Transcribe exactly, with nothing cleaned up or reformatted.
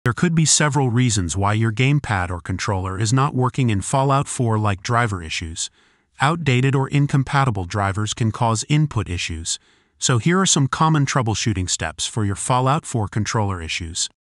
There could be several reasons why your gamepad or controller is not working in Fallout four, like driver issues. Outdated or incompatible drivers can cause input issues. So here are some common troubleshooting steps for your Fallout four controller issues.